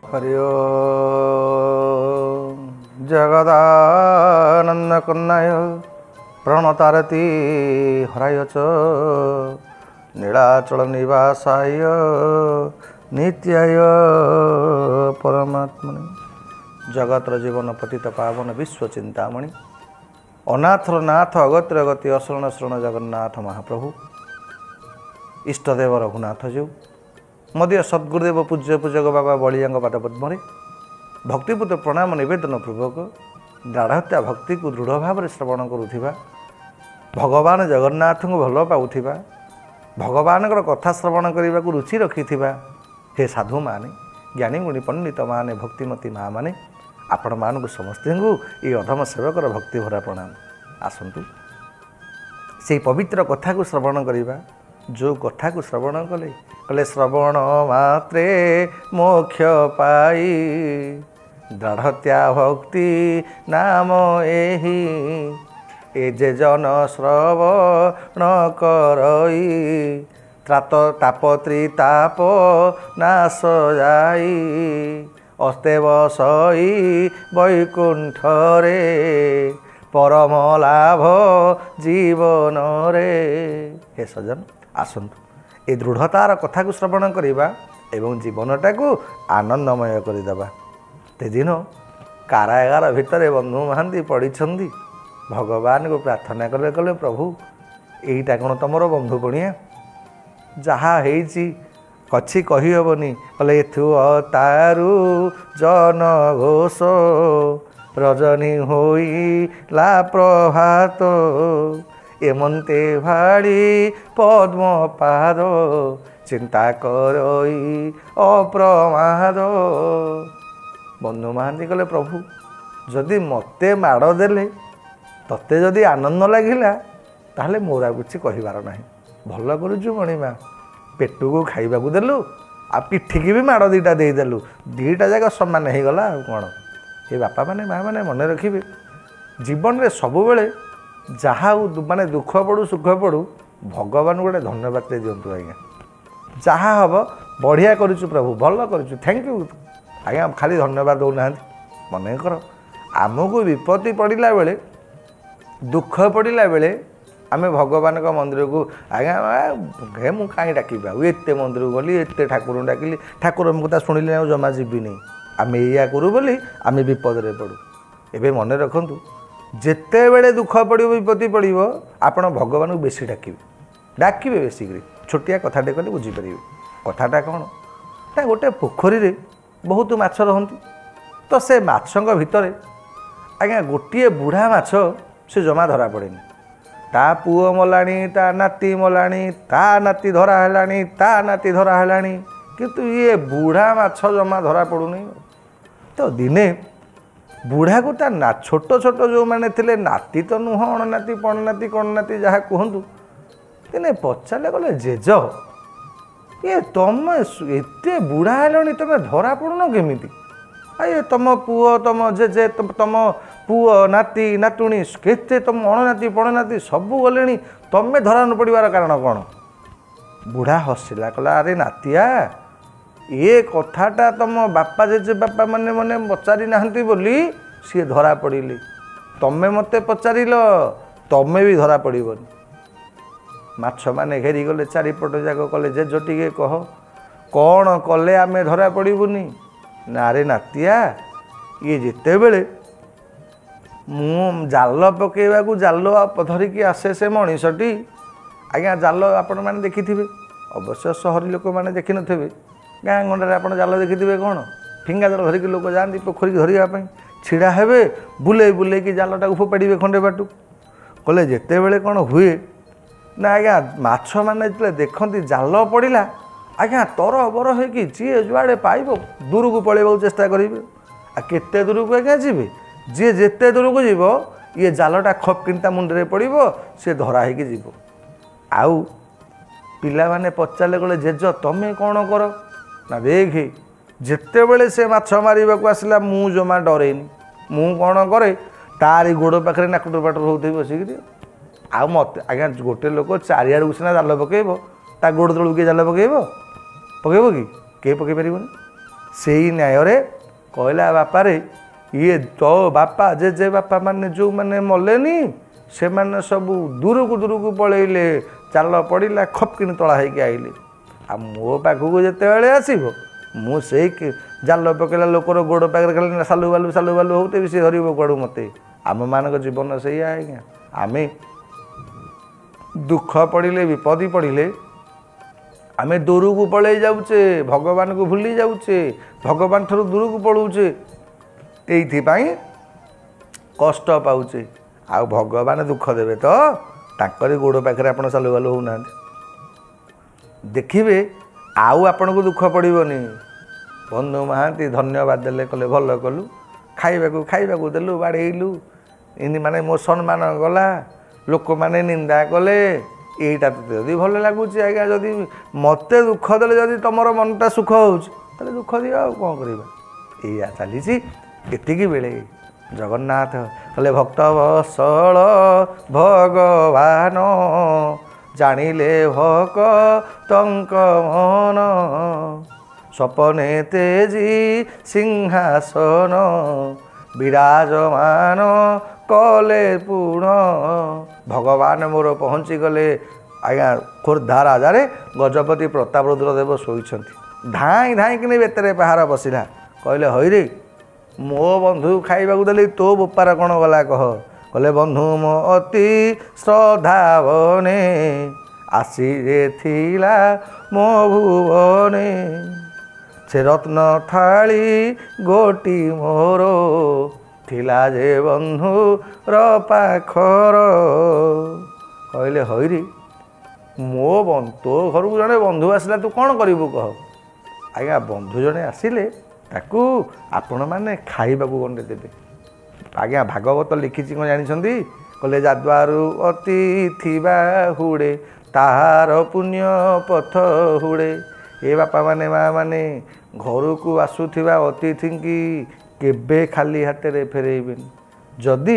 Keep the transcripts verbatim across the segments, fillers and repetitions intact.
हरि ओम जगदानंद कन्नाय प्रणतारती हराय च नीलाचल निवासाय नित्याय परमात्मने जगतर जीवन पतित पावन विश्व चिंतामणि अनाथर नाथ अगतिर गति अशरण शरण जगन्नाथ महाप्रभु इष्टदेव रघुनाथ जीव मध्य सद्गुरुदेव पूज्य पूजक बाबा बलिया पाद पद्म भक्तिपुत प्रणाम नवेदन पूर्वक दाढ़त्या भक्ति को दृढ़ भाव श्रवण करुवा भगवान जगन्नाथ को भल पाऊा भगवान कथा श्रवण करने को रुचि रखि हे साधु माने ज्ञानी गुणी पंडित माने भक्तिमती माँ माने आपण मानक समस्त ये अधम सेवकर भक्ति भरा प्रणाम आसतु से पवित्र कथा को श्रवण करवा जो कथा को श्रवण कले कले श्रवण मात्रे मोक्ष पाई दृढ़त्या भक्ति नाम एहि ए जे जन श्रवण करई त्रात तापत्री ताप नाश जाई अस्ते बसई वैकुंठरे परम लाभ जीवन रे हे सजन आसतु ए दृढ़तार कथा को श्रवण करवा एवं जीवनटा को आनंदमय करदेवा तेदिन कारागार भितर बंधु महांती पड़ी भगवान को प्रार्थना कले कले प्रभु यहीटा कौन तुमर बंधु पणिया जहा हेची कछि कही हेबनी कले एथु तारु जन घोष रजनी होई ला प्रभात एमंते भाड़ी पद्म पाद चिंता करई अप्रमाद बंधु महांती कले प्रभु जदि मते माड़ देले तते जदि आनंद लगिला ताहले मोरा कुछ कहिबार नाही भल करूचु मणिमा पेटू को खाइबा को देलु आ पिठिकी भी माड़ दीटा दे देलु दीटा जगह समान हो गला कौन ये बापा माने माँ माने मन रखिबे जीवन रे सबु बेले जहाँ माने दुख पड़ू सुख पड़ू भगवान गोटे धन्यवाद दिंतु आज्ञा जहाँ हम बढ़िया करूँ प्रभु भल करूँ थैंक यू आज्ञा खाली धन्यवाद दौना मन कर आमको विपत्ति पड़ा बेले दुख पड़ा बेले आम भगवान का मंदिर को आज्ञा हे मुझे कहीं डाकबा एत मंदिर को गली एत ठाकुर डाकिली ठाकुर कथा शुणिले जमा जीवन आम या करूँ बोली आम विपद में पड़ू एवं मन रखु जिते बड़े दुख पड़ो विपत्ति पड़ो आपण भगवान को बेसी डाकिबे डाकिबे बेसिक छोटिया कथाटे कले बुझीपर कथाटा कौन ना गोटे पोखरी रे बहुत माछ रहती तो से माछों भितर आज्ञा गोटे बुढ़ा माछ से जमा धरा पड़ेनि ता पुओ मलाणी ता नाती मलाणी ता नाती धरा है ता नाती धरा है किंतु ये बुढ़ा माछ जमा धरा पड़ूनी तो दिने बुढ़ा को ता ना छोट छोट जो मैंने थे नाती तो नुह अणनाती पणनाती कणनाती जहाँ कहतु दिने पचारे गले जेज ये तुम एत बुढ़ा है तुम धरा पड़ुन केमिति ये तुम पुओ तुम जेजे तुम पुओ नाती नातुणी केते तुम अणनाती पणनाती सबू गले तुम्हें धरा न पड़ार कारण कौन बुढ़ा हसिला कहला अरे नातिया ये कथाटा तुम बापा जेजे बापा मैंने मैंने पचारि नाहंती बोली सी धरा पड़े तमें मत पचार तमें भी धरा पड़बनी माछ मैंने घेरी गले चारिपट जाक कले जेज टिके कह कौन कले आम धरा पड़बुनी ना रे नातिया ये जिते बेले मु जाल पकेवा को जाल धरिकी आसे से मनीषटी आज्ञा जाल आपण मैंने देखि अवश्य सहरी लोक मैंने देखि न गाँ गंडारे आप जाल देखिथे कौन फिंगा जाल धरिकी लोक जाती पोखरी धरवाई छिड़ा हे बुले बुले कि जालटा फोपाड़े खंडे बाटू कले जिते बड़े कौन हुए ना आज्ञा माछ मैंने देखती जाल पड़ा आज्ञा तर बर हो कि जी जुआड़े पाइब दूर को पलैबा चेष्टा करेंगे आ केते दूर को आज्ञा जी जी जिते दूर को जीव ये जालटा खप किंता मुंडे पड़ो सी धरा हो जीव आउ पिला माने पचारे गले जेज तमें कौन कर ना देख जिते बड़े से माछ मारिबा को आसला मु जमा डरेनी मु कौन करे तारी गोड़ पाखे नाकुटर पाटर होती बसिक आ मत आज्ञा गोटे लोक चारिआड़ को सीना जाल पकेब ता गोड़ तलू किए जाल पकेब पकेब कि किए पकई पार ସେଇ ନ୍ୟାୟରେ କହିଲା ବାପାରେ ଇଏ ତୋ ବାପା ଜେଜେ ବାପା ମାନେ ଯେଉଁମାନେ ମଲେନି ସେମାନେ ସବୁ ଦୂରକୁ ଦୂରକୁ ପଳେଇଲେ, ଚାଲ ପଡ଼ିଲା ଖପକିନି ତଳା ହେଇକି ଆଇଲେ। ଆଉ ମୋ ପାଖକୁ ଯେତେବେଳେ ଆସିବ ମୁଁ ସେଇ ଜାଲ ପକେଇଲା ଲୋକର ଗୋଡ଼ ପାଖରେ ଖାଲି ସାଲୁ ବାଲୁ ସାଲୁ ବାଲୁ ହଉଥିବି, ସେ ଧରିବ କୁଆଡ଼ୁ ମୋତେ। ଆମମାନଙ୍କ ଜୀବନ ସେଇଆ ଆଜ୍ଞା। ଆମେ ଦୁଃଖ ପଡ଼ିଲେ ବିପଦ ପଡ଼ିଲେ ଆମେ ଦୂରକୁ ପଳେଇ ଯାଉଛେ, ଭଗବାନଙ୍କୁ ଭୁଲି ଯାଉଛେ, ଭଗବାନ ଠାରୁ ଦୂରକୁ ପଳାଉଛେ, ଏଇଥିପାଇଁ କଷ୍ଟ ପାଉଛେ। ଆଉ ଭଗବାନ ଦୁଃଖ ଦେବେ ତ ତାଙ୍କରି ଗୋଡ଼ ପାଖରେ ଆପଣ ସାଲୁ ବାଲୁ ହେଉନାହାନ୍ତି। ଦେଖିବେ ଆଉ ଆପଣଙ୍କୁ ଦୁଃଖ ପଡ଼ିବନି। ବନ୍ଧୁ ମହାନ୍ତି ଧନ୍ୟବାଦ ଦେଲେ, କଲେ ଭଲ କଲୁ, ଖାଇବାକୁ ଖାଇବାକୁ ଦେଲୁ, ବାଡ଼େଇଲୁ, ଏମିତି ମାନେ ମୋ ସମ୍ମାନ ଗଲା, ଲୋକମାନେ ନିନ୍ଦା କଲେ, ଏଇଟା ତୋତେ ଯଦି ଭଲ ଲାଗୁଛି ଆଜ୍ଞା, ଯଦି ମୋତେ ଦୁଃଖ ଦେଲେ ଯଦି ତୁମର ମନଟା ସୁଖ ହେଉଛି ତାହେଲେ ଦୁଃଖ ଦିଅ, ଆଉ କ'ଣ କରିବା। ଏଇଆ ଚାଲିଛି। ଏତିକି ବେଳେ ଜଗନ୍ନାଥ କଲେ ଭକ୍ତ ବତ୍ସଳ ଭଗବାନ ଜାଣିଲେ ଭକ୍ତଙ୍କ ମନ, ସପନେ ତେଜି ସିଂହାସନ ବିରାଜମାନ କଲେ ପୁଣ। ଭଗବାନ ମୋର ପହଞ୍ଚିଗଲେ ଆଜ୍ଞା ଖୋର୍ଦ୍ଧା ରାଜାରେ ଗଜପତି ପ୍ରତାପ ରୁଦ୍ରଦେବ ଶୋଇଛନ୍ତି। ଧାଇଁ ଧାଇଁକିନି ବେତରେ ପାହାର ବସିଲା, କହିଲେ ହଇରେ ମୋ ବନ୍ଧୁ ଖାଇବାକୁ ଦେଲି, ତୋ ବୋପାର କ'ଣ ଗଲା କହ। କହିଲେ ବନ୍ଧୁ ମୋ ଅତି ଶ୍ରଦ୍ଧାବନେ ଆସିରେ ଥିଲା ମୋ ଭୁବନେ, ସେ ରତ୍ନ ଥାଳି ଗୋଟି ମୋର ଥିଲା ଯେ ବନ୍ଧୁର ପାଖର। କହିଲେ ହଇରେ ମୋ ତୋ ଘରକୁ ଜଣେ ବନ୍ଧୁ ଆସିଲା, ତୁ କ'ଣ କରିବୁ କହ। ଆଜ୍ଞା ବନ୍ଧୁ ଜଣେ ଆସିଲେ ତାକୁ ଆପଣମାନେ ଖାଇବାକୁ ଗଣ୍ଡେ ଦେବେ। ଆଜ୍ଞା ଭାଗବତ ଲିଖିଛି କ'ଣ ଜାଣିଛନ୍ତି? କହିଲେ ଯାଦ୍ୱାରୁ ଅତିଥି ବାହୁଡ଼େ ତାହାର ପୁଣ୍ୟ ପଥ ହୁଡ଼େ। ଏ ବାପାମାନେ ମାଆମାନେ ଘରକୁ ଆସୁଥିବା ଅତିଥିଙ୍କି କେବେ ଖାଲି ହାତରେ ଫେରେଇବେନି। ଯଦି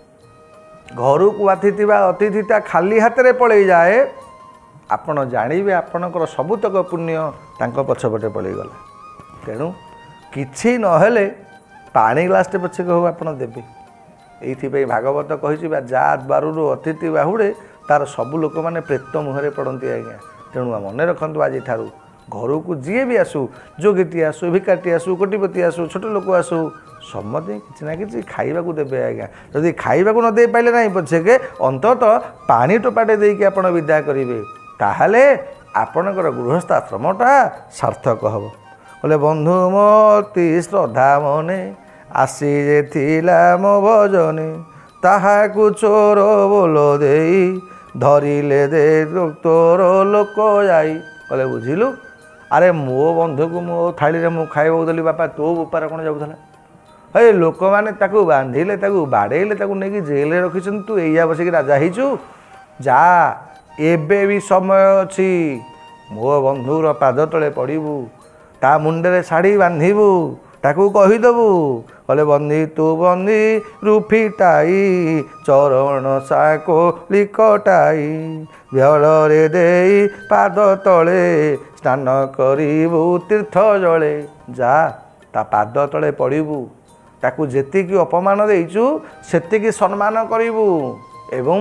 ଘରକୁ ଆସିଥିବା ଅତିଥିଟା ଖାଲି ହାତରେ ପଳେଇଯାଏ ଆପଣ ଜାଣିବେ ଆପଣଙ୍କର ସବୁତକ ପୁଣ୍ୟ ତାଙ୍କ ପଛପଟେ ପଳେଇଗଲା। ତେଣୁ କିଛି ନହେଲେ ପାଣି ଗ୍ଲାସଟେ ପଛକେ ହଉ ଆପଣ ଦେବେ। ଏଇଥିପାଇଁ ଭାଗବତ କହିଛି ବା ଯା ଦ୍ୱାରରୁ ଅତିଥି ବାହୁଡ଼େ ତାର ସବୁ ଲୋକମାନେ ପ୍ରେତ ମୁହଁରେ ପଡ଼ନ୍ତି ଆଜ୍ଞା। ତେଣୁ ମନେ ରଖନ୍ତୁ ଆଜିଠାରୁ ଘରକୁ ଯିଏ ବି ଆସୁ, ଯୋଗୀଟି ଆସୁ, ଭିକାଟି ଆସୁ, କୋଟିପତି ଆସୁ, ଛୋଟ ଲୋକ ଆସୁ, ସମସ୍ତେ କିଛି ନା କିଛି ଖାଇବାକୁ ଦେବେ ଆଜ୍ଞା। ଯଦି ଖାଇବାକୁ ନ ଦେଇ ପାଇଲେ ନାହିଁ ପଛକେ ଅନ୍ତତଃ ପାଣି ଟୋପାଟେ ଦେଇକି ଆପଣ ବିଦା କରିବେ, ତାହେଲେ ଆପଣଙ୍କର ଗୃହସ୍ଥାଶ୍ରମଟା ସାର୍ଥକ ହେବ। କହିଲେ ବନ୍ଧୁ ମୋ ଅତି ଶ୍ରଦ୍ଧା ମନେ ଆସି ଯେ ଥିଲା ମୋ ଭଜନେ, ତାହାକୁ ଚୋର ବୋଲ ଦେଇ ଧରିଲେ ଦେ ତୋର ଲୋକ ଯାଇ। କହିଲେ ବୁଝିଲୁ, ଆରେ ମୋ ବନ୍ଧୁକୁ ମୋ ଥାଳିରେ ମୁଁ ଖାଇବାକୁ ଦେଲି, ବାପା ତୋ ବେପାର କ'ଣ ଯାଉଥିଲା। ହେ ଲୋକମାନେ ତାକୁ ବାନ୍ଧିଲେ, ତାକୁ ବାଡ଼େଇଲେ, ତାକୁ ନେଇକି ଜେଲରେ ରଖିଛନ୍ତି, ତୁ ଏଇଆ ବସିକି ରାଜା ହେଇଛୁ। ଯା ଏବେ ବି ସମୟ ଅଛି, ମୋ ବନ୍ଧୁର ପାଦ ତଳେ ପଡ଼ିବୁ, ତା ମୁଣ୍ଡରେ ଶାଢ଼ୀ ବାନ୍ଧିବୁ, ତାକୁ କହିଦେବୁ କହିଲେ ବନ୍ଧି ତୁ ବନ୍ଧି ରୁଫିଟାଇ ଚରଣ ସାକୋ ଲିକଟାଇ, ବେଳରେ ଦେଇ ପାଦ ତଳେ ସ୍ନାନ କରିବୁ ତୀର୍ଥ ଜଳେ। ଯା ତା ପାଦ ତଳେ ପଡ଼ିବୁ, ତାକୁ ଯେତିକି ଅପମାନ ଦେଇଛୁ ସେତିକି ସମ୍ମାନ କରିବୁ, ଏବଂ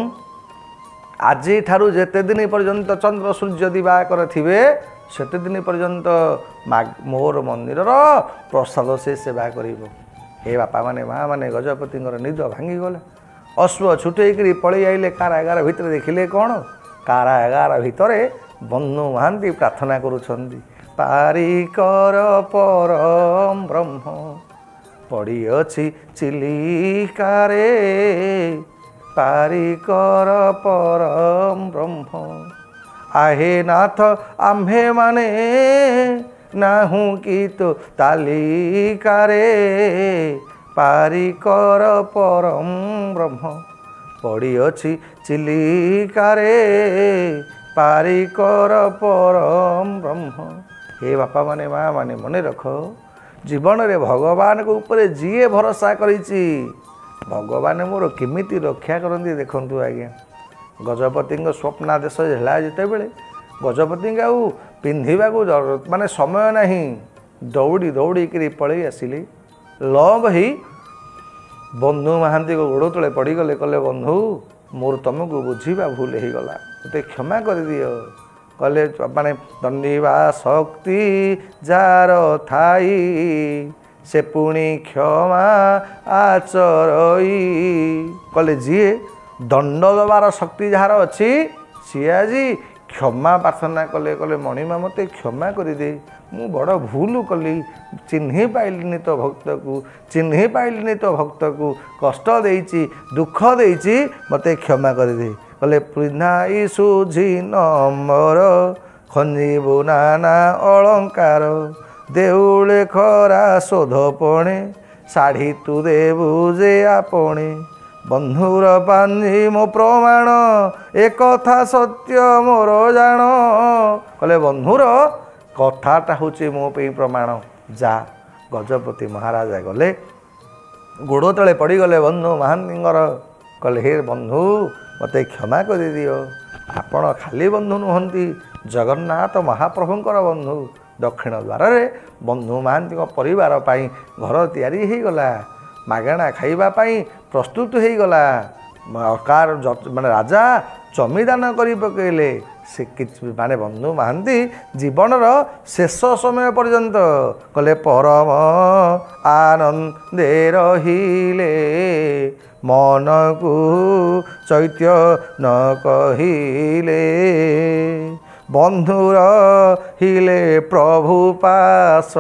ଆଜିଠାରୁ ଯେତେ ଦିନ ପର୍ଯ୍ୟନ୍ତ ଚନ୍ଦ୍ର ସୂର୍ଯ୍ୟ ଦିବାକର ଥିବେ ସେତେ ଦିନ ପର୍ଯ୍ୟନ୍ତ ମୋର ମନ୍ଦିରର ପ୍ରସାଦ ସେ ସେବା କରିବ। ଏ ବାପାମାନେ ମାଆମାନେ ଗଜପତିଙ୍କର ନିଦ ଭାଙ୍ଗିଗଲା। ଅଶ୍ଵ ଛୁଟେଇକିରି ପଳେଇ ଆଇଲେ କାରାଗାର ଭିତରେ। ଦେଖିଲେ କ'ଣ, କାରାଗାର ଭିତରେ ବନ୍ଧୁ ମହାନ୍ତି ପ୍ରାର୍ଥନା କରୁଛନ୍ତି, ପାରିକର ପରମ ବ୍ରହ୍ମ ପଡ଼ିଅଛି ଚିଲିକାରେ, ପାରିକର ପରମ ବ୍ରହ୍ମ ଆହେ ନାଥ ଆମ୍ଭେମାନେ ନାହୁଁ କି ତୋ ତାଲିକାରେ, ପାରିକର ପରମ ବ୍ରହ୍ମ ପଡ଼ିଅଛି ଚିଲିକାରେ, ପାରିକର ପରମ ବ୍ରହ୍ମ। ହେ ବାପାମାନେ ମାଆମାନେ ମନେ ରଖ, ଜୀବନରେ ଭଗବାନଙ୍କ ଉପରେ ଯିଏ ଭରସା କରିଛି ଭଗବାନ ମୋର କେମିତି ରକ୍ଷା କରନ୍ତି ଦେଖନ୍ତୁ ଆଜ୍ଞା। ଗଜପତିଙ୍କ ସ୍ୱପ୍ନାଦେଶ ହେଲା ଯେତେବେଳେ ଗଜପତିଙ୍କ ଆଉ ପିନ୍ଧିବାକୁ ମାନେ ସମୟ ନାହିଁ, दौड़ी दौड़िकी पलि आसिली लव ही बंधु महांती को गोड़ तले पड़गले कले बंधु मोर तुमको बुझा भूल हो गला मत क्षमा कर दियो कले माने दंडीवा शक्ति जार थाई से पुणी क्षमा आचरई कले जी दंड दबार शक्ति जार अच्छी सी आज क्षमा प्रार्थना कले कले मणिमा मत क्षमा करदे मु बड़ भूल कली चिन्ह पाइलिनी तो भक्त को चिन्ह पाइलिनी तो भक्त को कष्ट देइछि दुख देइछि मते क्षमा करदे कले पृथ्वी सुझी नंबर खंजीबु नाना अलंकार देउले खरा शोध पणे शाढ़ी तू देबु जे आपणे बंधुर पांजी मो प्रमाण एक कथा सत्य मोर जान कले बंधुर कथाटा हूँ मो पे प्रमाण जा गजपति महाराजा गले गोड़ तले पड़गले बंधु महांतीर कले हे बंधु मत क्षमा कर दियो आपण खाली बंधु नुहंती जगन्नाथ महाप्रभुंकर बंधु दक्षिण द्वार रे बंधु महांती परिवार पाई घर तैयारी हो गला मागणा खाइबा पाई प्रस्तुत हो गला अकार माने राजा जमीदान करी पकेले से माने बंधु महांती जीवनर शेष समय पर्यंत कले परम आनंदे रहिले मन को चैत्य न कहिले बंधुर हिले प्रभु पास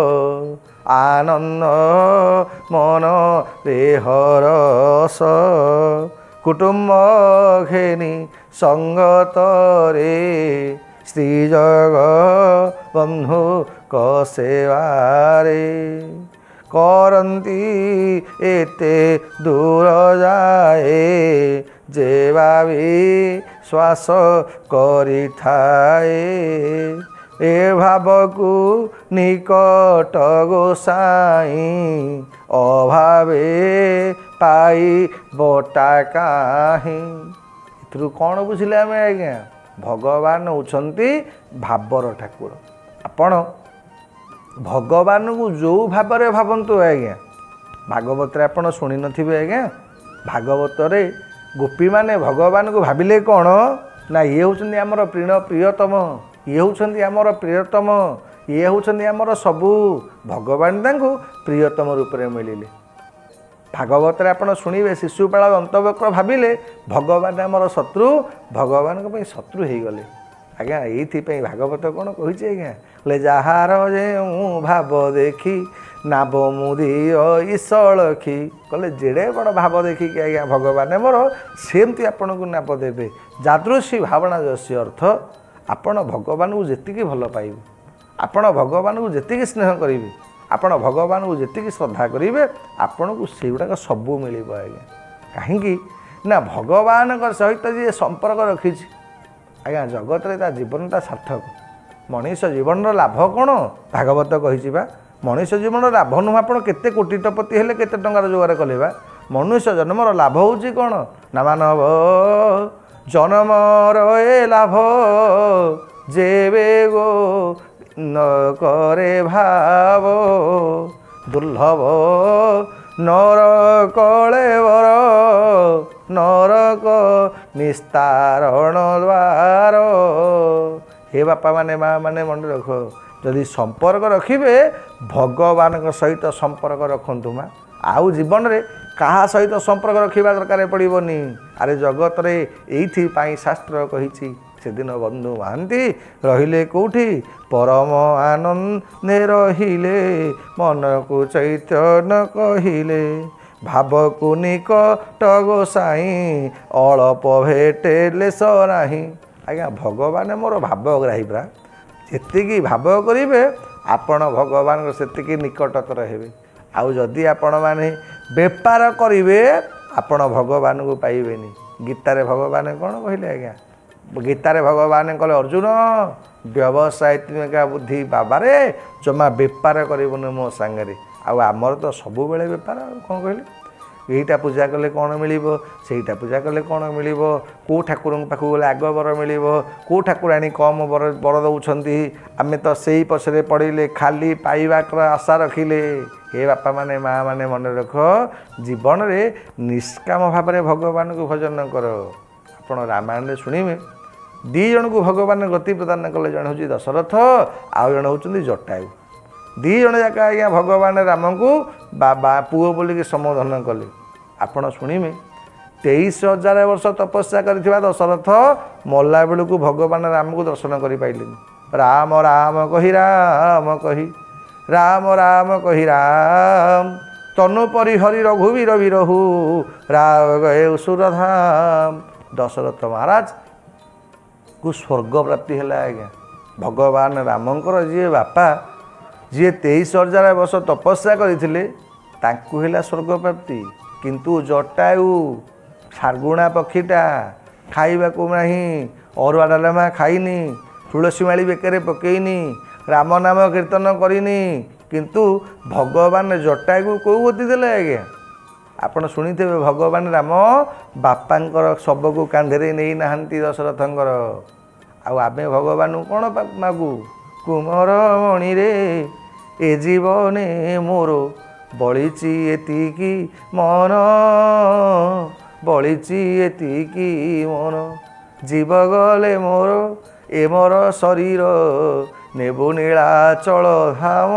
आनंद मन रे हरस कुटुंब घेनी संगत रे श्री जग बंधु क सेवारे करती एते दूर जाए जेवा भी श्वास करी थाए ए भाव को निकट गोसाई अभावे पाई बटा काहीं एथुरु कौन बुझिले आम आज्ञा भगवान होउछंती भावर ठाकुर आपण भगवान को जो भाव में भावतु आज्ञा भागवत आपण शुणी नथिबे आज्ञा भागवत रे गोपी माने भगवान को भाविले कौन ना ये होउछंती हमर प्रिय प्रियतम ये होउछंती हमर प्रियतम ये होउछंती हमर सबू भगवान तांको प्रियतम रूप में मिलिले भागवत आपण शुणिबे शिशुपाल दंतवक्र भाविले भगवान आमर शत्रु भगवान को शत्रु हो गले आज्ञा ये भागवत कौन कही आज्ञा ले जार जे भाव देखी नाब मुदी ईशलखी कले जेड़े बड़ भाव देखिकी आज्ञा भगवान मोर सेमती आपन को नाप देवे जादृशी भावना जसी अर्थ आपण भगवान को जेतिकी भल पाइबे आपण भगवान को जेतिकी स्नेह करेंगे आपण भगवान को जेतिकी श्रद्धा करेंगे आपण को सेगुड़ाक सबू मिल आज्ञा कहीं ना भगवान सहित जी संपर्क रखी आज्ञा जगत रे जीवनटा सार्थक मनीष जीवन लाभ कौन भागवत कही मनुष्य जीवन लाभ नुह आप केते कोटिपति हेले केते टंकार जोगार कले मनुष्य जन्मर लाभ होची कौन ना मानव जन्मर ए लाभ जेबे गो न करे भाव दुर्लभ नर कलेवर नरक निस्तारण द्वार हे बापा माने माँ माने मन रख जदि संपर्क रखिबे भगवान सहित संपर्क रखंतु माँ आउ जीवन रे कहा सहित संपर्क रखा दरकार पड़ोनी अरे जगत रे एइथि पाई शास्त्र कही से दिन बंधु महांती रहिले कौठी परम आनंदे रहिले मन को चैतन्य कहिले भाव को निकट गोसाई अल्प भेटे लेस नाही आज्ञा भगवान मोर भावग्राही परा जेतिकी भाव करेंगे आपण भगवान से निकटतर हेबे आउ जदि आपण माने बेपार करेंगे आपण भगवान को पाइबेनी गीतारे भगवान कौन कहले आज्ञा गीतारे भगवान कहले अर्जुन व्यवसायिका बुद्धि बाबारे जमा बेपार करबुन मो सांगे आउ आमर तो सब बेले बेपार कौन कहले এইটা ପୂଜା କଲେ କ'ଣ ମିଳିବ, ସେଇଟା ପୂଜା କଲେ କ'ଣ ମିଳିବ, କେଉଁ ଠାକୁରଙ୍କ ପାଖକୁ ଗଲେ ଆଗ ବର ମିଳିବ, କେଉଁ ଠାକୁରାଣୀ କମ୍ ବର ବର ଦେଉଛନ୍ତି, ଆମେ ତ ସେଇ ପଛରେ ପଡ଼ିଲେ, ଖାଲି ପାଇବାର ଆଶା ରଖିଲେ। ହେ ବାପାମାନେ ମାଆମାନେ ମନେ ରଖ, ଜୀବନରେ ନିଷ୍କାମ ଭାବରେ ଭଗବାନଙ୍କୁ ଭଜନ କର। ଆପଣ ରାମାୟଣରେ ଶୁଣିବେ ଦୁଇ ଜଣଙ୍କୁ ଭଗବାନ ଗତି ପ୍ରଦାନ କଲେ, ଜଣେ ହେଉଛି ଦଶରଥ, ଆଉ ଜଣେ ହେଉଛନ୍ତି ଜଟାୟୁ। ଦୁଇ ଜଣ ଯାକ ଆଜ୍ଞା ଭଗବାନ ରାମଙ୍କୁ ବାବା ପୁଅ ବୋଲିକି ସମ୍ବୋଧନ କଲେ। ଆପଣ ଶୁଣିବେ ତେଇଶ ହଜାର ବର୍ଷ ତପସ୍ୟା କରିଥିବା ଦଶରଥ ମଲା ବେଳକୁ ଭଗବାନ ରାମକୁ ଦର୍ଶନ କରିପାରିଲେନି। ରାମ ରାମ କହି ରାମ କହି ରାମ ରାମ କହି ରାମ ତନୁ ପରିହରି ରଘୁବୀର ବିରହୁ ରାମ ଗଏ ସୁରଧାମ। ଦଶରଥ ମହାରାଜ କୁ ସ୍ୱର୍ଗ ପ୍ରାପ୍ତି ହେଲା ଆଜ୍ଞା। ଭଗବାନ ରାମଙ୍କର ଯିଏ ବାପା, ଯିଏ ତେଇଶ ହଜାର ବର୍ଷ ତପସ୍ୟା କରିଥିଲେ, ତାଙ୍କୁ ହେଲା ସ୍ୱର୍ଗ ପ୍ରାପ୍ତି। କିନ୍ତୁ ଜଟାୟୁ ଶାର୍ଗୁଣା ପକ୍ଷୀଟା ଖାଇବାକୁ ନାହିଁ, ଅରୁଆ ଡାଲମା ଖାଇନି, ତୁଳସୀ ମାଳି ବେକରେ ପକେଇନି, ରାମ ନାମ କୀର୍ତ୍ତନ କରିନି, କିନ୍ତୁ ଭଗବାନ ଜଟାୟୁକୁ କେଉଁ ଗତି ଦେଲେ ଆଜ୍ଞା? ଆପଣ ଶୁଣିଥିବେ ଭଗବାନ ରାମ ବାପାଙ୍କର ଶବକୁ କାନ୍ଧରେ ନେଇନାହାନ୍ତି ଦଶରଥଙ୍କର। ଆଉ ଆମେ ଭଗବାନଙ୍କୁ କ'ଣ ମାଗୁ? କୁମର ମଣିରେ ଏ ଜୀବନେ ମୋର ବଳିଛି ଏତିକି ମନ, ବଳିଛି ଏତିକି ମନ, ଜୀବ ଗଲେ ମୋର ଏ ମୋର ଶରୀର, ନେବୁ ନୀଳାଚଳ ଧାମ,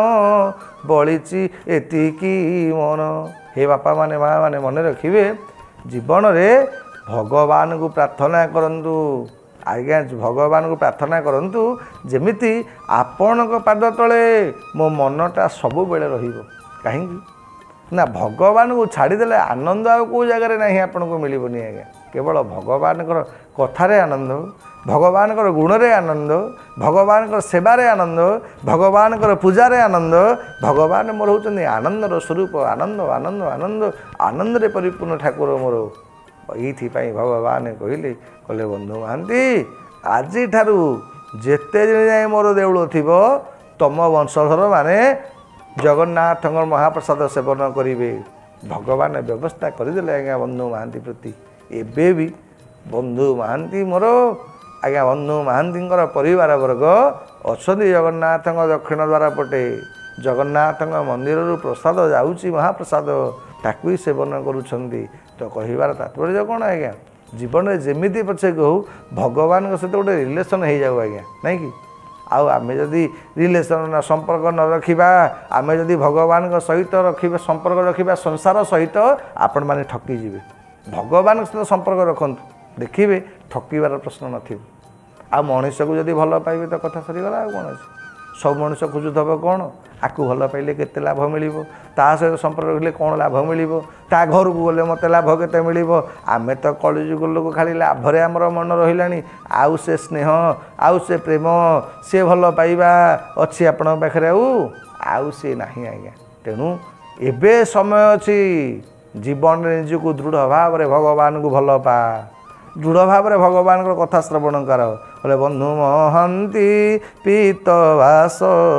ବଳିଛି ଏତିକି ମନ। ହେ ବାପାମାନେ ମାଆମାନେ ମନେ ରଖିବେ, ଜୀବନରେ ଭଗବାନଙ୍କୁ ପ୍ରାର୍ଥନା କରନ୍ତୁ। ଆଜ୍ଞା ଭଗବାନଙ୍କୁ ପ୍ରାର୍ଥନା କରନ୍ତୁ ଯେମିତି ଆପଣଙ୍କ ପାଦ ତଳେ ମୋ ମନଟା ସବୁବେଳେ ରହିବ। କାହିଁକି ନା ଭଗବାନଙ୍କୁ ଛାଡ଼ିଦେଲେ ଆନନ୍ଦ ଆଉ କେଉଁ ଜାଗାରେ ନାହିଁ, ଆପଣଙ୍କୁ ମିଳିବନି ଆଜ୍ଞା। କେବଳ ଭଗବାନଙ୍କର କଥାରେ ଆନନ୍ଦ, ଭଗବାନଙ୍କର ଗୁଣରେ ଆନନ୍ଦ, ଭଗବାନଙ୍କର ସେବାରେ ଆନନ୍ଦ, ଭଗବାନଙ୍କର ପୂଜାରେ ଆନନ୍ଦ। ଭଗବାନ ମୋର ହେଉଛନ୍ତି ଆନନ୍ଦର ସ୍ୱରୂପ, ଆନନ୍ଦ ଆନନ୍ଦ ଆନନ୍ଦ ଆନନ୍ଦରେ ପରିପୂର୍ଣ୍ଣ ଠାକୁର ମୋର। ଏଇଥିପାଇଁ ଭଗବାନ କହିଲେ, କହିଲେ ବନ୍ଧୁ ମହାନ୍ତି, ଆଜିଠାରୁ ଯେତେ ଦିନ ଯାଏ ମୋର ଦେଉଳ ଥିବ, ତମ ବଂଶଧର ମାନେ ଜଗନ୍ନାଥଙ୍କ ମହାପ୍ରସାଦ ସେବନ କରିବେ। ଭଗବାନ ବ୍ୟବସ୍ଥା କରିଦେଲେ ଆଜ୍ଞା ବନ୍ଧୁ ମହାନ୍ତି ପ୍ରତି। ଏବେ ବି ବନ୍ଧୁ ମହାନ୍ତି ମୋର ଆଜ୍ଞା ବନ୍ଧୁ ମହାନ୍ତିଙ୍କର ପରିବାର ବର୍ଗ ଅଛନ୍ତି ଜଗନ୍ନାଥଙ୍କ ଦକ୍ଷିଣ ଦ୍ୱାର ପଟେ। ଜଗନ୍ନାଥଙ୍କ ମନ୍ଦିରରୁ ପ୍ରସାଦ ଯାଉଛି, ମହାପ୍ରସାଦ, ତାକୁ ହିଁ ସେବନ କରୁଛନ୍ତି। ତ କହିବାର ତାତ୍ପର୍ଯ୍ୟ କ'ଣ ଆଜ୍ଞା? ଜୀବନରେ ଯେମିତି ପଛେ କହୁ ଭଗବାନଙ୍କ ସହିତ ଗୋଟେ ରିଲେସନ୍ ହେଇଯାଉ ଆଜ୍ଞା, ନାଇଁ କି? ଆଉ ଆମେ ଯଦି ରିଲେସନ୍ ସମ୍ପର୍କ ନ ରଖିବା, ଆମେ ଯଦି ଭଗବାନଙ୍କ ସହିତ ରଖିବା ସମ୍ପର୍କ ରଖିବା ସଂସାର ସହିତ, ଆପଣମାନେ ଠକିଯିବେ। ଭଗବାନଙ୍କ ସହିତ ସମ୍ପର୍କ ରଖନ୍ତୁ, ଦେଖିବେ ଠକିବାର ପ୍ରଶ୍ନ ନଥିବ। ଆଉ ମଣିଷକୁ ଯଦି ଭଲ ପାଇବେ ତ କଥା ସରିଗଲା। ଆଉ କ'ଣ ଅଛି? ସବୁ ମଣିଷ ଖୋଜୁଥିବ କ'ଣ? ଆକୁ ଭଲ ପାଇଲେ କେତେ ଲାଭ ମିଳିବ, ତା ସହିତ ସମ୍ପର୍କ ରଖିଲେ କ'ଣ ଲାଭ ମିଳିବ, ତା ଘରକୁ ଗଲେ ମୋତେ ଲାଭ କେତେ ମିଳିବ। ଆମେ ତ କଳିଯୁଗ ଲୋକ, ଖାଲି ଲାଭରେ ଆମର ମନ ରହିଲାଣି। ଆଉ ସେ ସ୍ନେହ, ଆଉ ସେ ପ୍ରେମ, ସେ ଭଲ ପାଇବା ଅଛି ଆପଣଙ୍କ ପାଖରେ? ଆଉ ଆଉ ସେ ନାହିଁ ଆଜ୍ଞା। ତେଣୁ ଏବେ ସମୟ ଅଛି, ଜୀବନରେ ନିଜକୁ ଦୃଢ଼ ଭାବରେ ଭଗବାନଙ୍କୁ ଭଲ ପା, ଦୃଢ଼ ଭାବରେ ଭଗବାନଙ୍କର କଥା ଶ୍ରବଣ କର। ବୋଲେ ବନ୍ଧୁ ମହାନ୍ତି ପିତ ବାସ,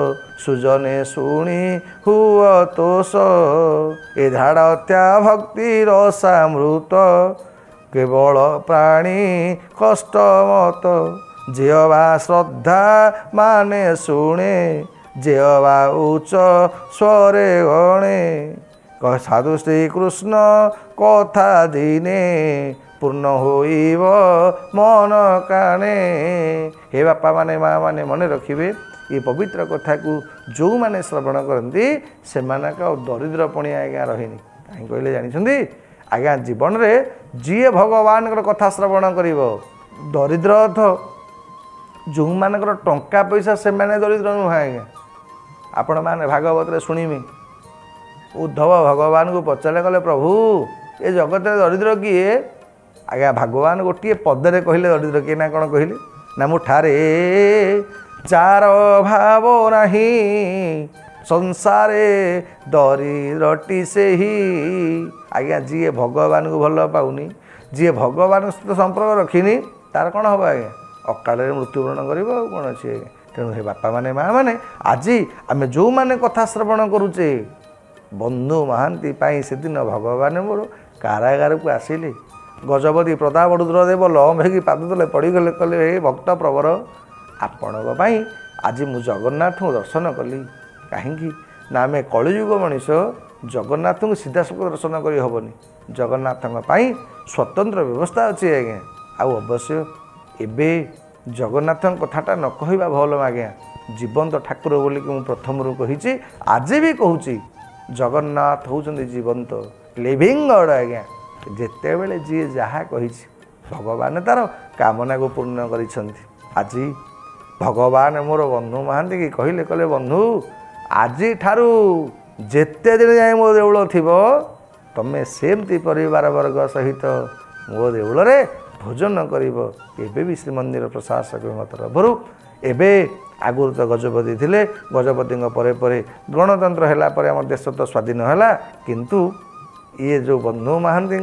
ସୁଜନେ ଶୁଣି ହୁଅ ତୋଷ, ଏ ଧାଡ଼ତ୍ୟା ଭକ୍ତି ରସାମୃତ, କେବଳ ପ୍ରାଣୀ କଷ୍ଟ ମତ, ଝିଅ ବା ଶ୍ରଦ୍ଧା ମାନେ ଶୁଣେ, ଝିଅ ବା ଉଚ୍ଚ ସ୍ୱରେ ଗଣେ, ସାଧୁ ଶ୍ରୀକୃଷ୍ଣ କଥା ଦିନେ, ପୂର୍ଣ୍ଣ ହୋଇବ ମନ କାଣେ। ହେ ବାପାମାନେ ମାଆମାନେ ମନେ ରଖିବେ, ଏ ପବିତ୍ର କଥାକୁ ଯେଉଁମାନେ ଶ୍ରବଣ କରନ୍ତି ସେମାନଙ୍କ ଦରିଦ୍ରପଣିଆ ଆଜ୍ଞା ରହେନି। କାହିଁକି କହିଲେ ଜାଣିଛନ୍ତି ଆଜ୍ଞା? ଜୀବନରେ ଯିଏ ଭଗବାନଙ୍କର କଥା ଶ୍ରବଣ କରିବ, ଦରିଦ୍ର ଅର୍ଥ ଯେଉଁମାନଙ୍କର ଟଙ୍କା ପଇସା ସେମାନେ ଦରିଦ୍ର ନୁହେଁ ଆଜ୍ଞା। ଆପଣମାନେ ଭାଗବତରେ ଶୁଣିବେ, ଉଦ୍ଧବ ଭଗବାନଙ୍କୁ ପଚାରିଲେ, କଲେ ପ୍ରଭୁ ଏ ଜଗତରେ ଦରିଦ୍ର କିଏ? ଆଜ୍ଞା ଭଗବାନ ଗୋଟିଏ ପଦରେ କହିଲେ ଦରିଦ୍ର କିଏ, ନା କ'ଣ କହିଲେ? ନା ମୁଁ ଠାରେ ଯାର ଭାବ ନାହିଁ, ସଂସାରେ ଦରିଦ୍ରଟି ସେହି। ଆଜ୍ଞା ଯିଏ ଭଗବାନଙ୍କୁ ଭଲ ପାଉନି, ଯିଏ ଭଗବାନଙ୍କ ସହିତ ସମ୍ପର୍କ ରଖିନି, ତାର କ'ଣ ହେବ ଆଜ୍ଞା? ଅକାଳରେ ମୃତ୍ୟୁବରଣ କରିବ। ଆଉ କ'ଣ ଅଛି ଆଜ୍ଞା? ତେଣୁ ହେ ବାପାମାନେ ମାଆମାନେ, ଆଜି ଆମେ ଯେଉଁମାନେ କଥା ଶ୍ରବଣ କରୁଛେ, बंधु महांती पाई से दिन भगवान मोर कारागार को आसिले गजपति प्रताप रुद्रदेव लम होगी पाद तले पड़गले कले हे भक्त प्रवर आपण आज मु जगन्नाथ को दर्शन कली कहीं ना आम कलिजुग मनीष जगन्नाथ को सीधा सख दर्शन कर हेनी जगन्नाथ स्वतंत्र व्यवस्था अच्छी आज्ञा आउ अवश्य एबे जगन्नाथ कथाटा न कहवा भल आज्ञा जीवंत ठाकुर बोली मुझे प्रथम रू कही आज भी कहूँ जगन्नाथ होउचंदी जीवंत लिविंग गॉड आज्ञा जिते बड़े जी जहाँ कही भगवान तार कामना को पूर्ण करिसंती आज भगवान मोर बंधु महांती की कहले कहले बंधु आज ठारू जेते दिन जाए मो देउल थी तमें सेमती परिवार वर्ग सहित मो देउल रे भोजन कर श्रीमंदिर प्रशासक तरफर एबे आगुरी तो गजपति थे गजपति परे परे गणतंत्र है आम देश तो स्वाधीन है किंतु ये जो बंधु महांती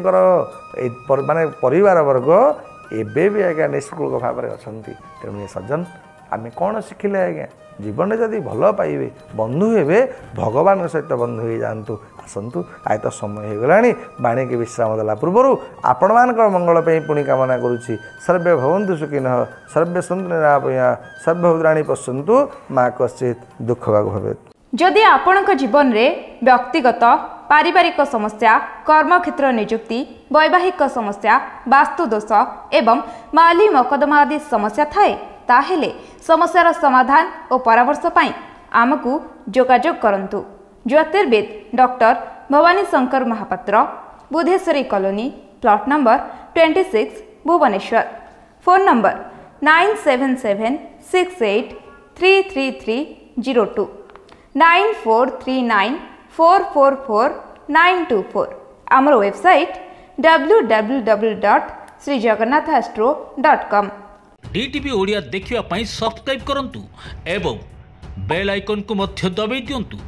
माने परिवार वर्ग एबे भी आज्ञा निष्कुल भाव में अच्छा तेणु ये सज्जन आम कौन शिखिले आज्ञा जीवन में जदि भल पाइबे बंधु हे भगवान सहित बंधु हो जातु आसतु आय तो समय हो गला बाणी के विश्राम देला पूर्व आपण मान मंगल पुणी कामना करुच्ची सर्वे भवन्तु सुखिनः सर्वे सन्तु निरामया सर्वभद्राणि पश्यन्तु माँ कश्चित् दुख भाग भवे। जदि आपणक जीवन रे व्यक्तिगत पारिवारिक समस्या कर्मक्षेत्र नियुक्ति वैवाहिक समस्या वास्तुदोष एवं माली मकदमा आदि समस्या थाए ताहेले समस्यार समाधान और परामर्श पाई आमकु जोगाजोग करंतु। ज्योतिर्वेद doctor Bhabani Shankar Mahapatra Budheswari colony plot number छब्बीस Bhubaneswar phone number nine seven seven six eight three three three zero two nine four three nine four four four nine two four आमर website W W W dot Shri Jagannath astro dot com. DTV Odia देखिवा पाई subscribe करंतु एवं bell icon को मध्य दबाई दियंतु।